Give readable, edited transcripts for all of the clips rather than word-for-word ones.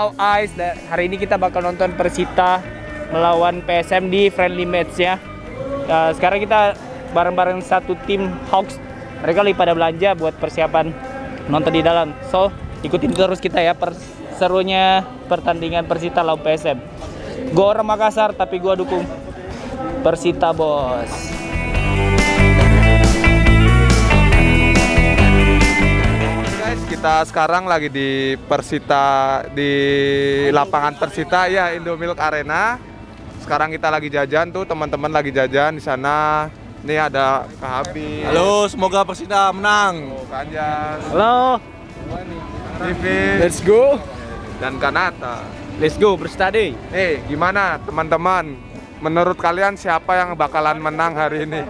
atau Ice. Hari ini kita bakal nonton Persita melawan PSM di friendly match ya. Sekarang kita bareng-bareng satu tim Hawks. Mereka lagi pada belanja buat persiapan nonton di dalam. So, ikutin terus kita ya serunya pertandingan Persita lawan PSM. Gua orang Makassar tapi gua dukung Persita, bos. Kita sekarang lagi di Persita, di lapangan Persita ya, Indomilk Arena. Sekarang kita lagi jajan tuh, teman-teman lagi jajan di sana. Nih ada Kak Habib. Halo, semoga Persita menang. Oh, Kanjan. Halo. Vivi. Let's go. Dan Kanata. Let's go berstadi. Nih, gimana teman-teman? Menurut kalian siapa yang bakalan menang hari ini?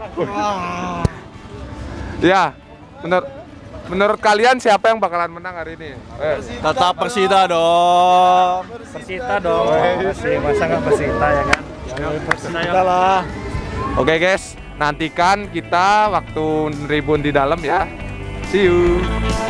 Ya, menurut kalian siapa yang bakalan menang hari ini? Tetap Persita dong. Persita dong. Masa nggak Persita ya kan? Persita lah. Oke guys, nantikan kita waktu ribun di dalam ya. See you.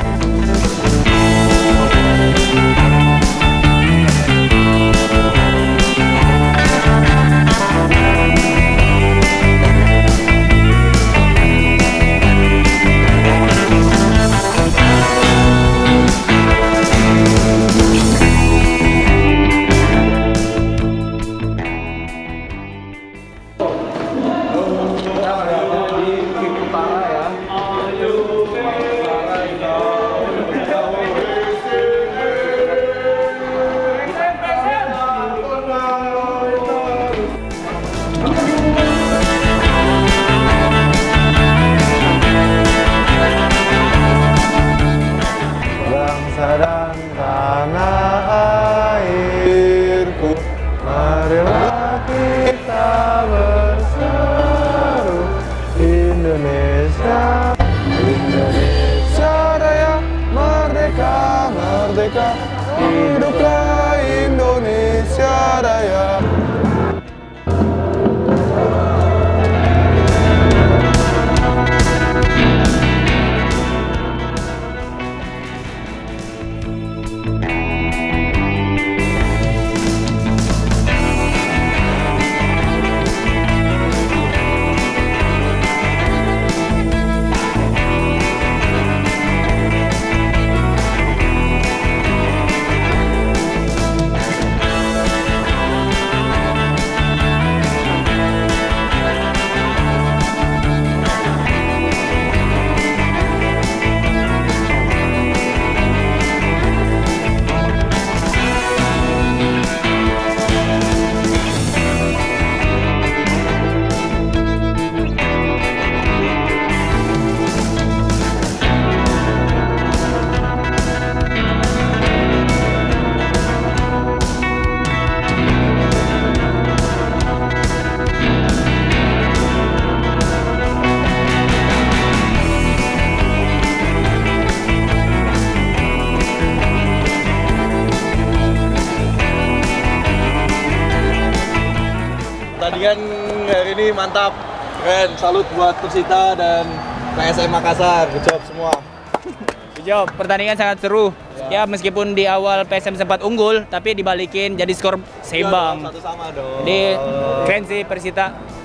Bangsa dan tanah airku, marilah kita berseru. Indonesia, Indonesia Raya, merdeka, merdeka, hiduplah Indonesia Raya. Pertandingan hari ini mantap, keren. Salut buat Persita dan PSM Makassar. Good job semua. Good job. Pertandingan sangat seru. Ya, meskipun di awal PSM sempat unggul, tapi dibalikin jadi skor seimbang. Satu sama dong. Jadi keren sih Persita.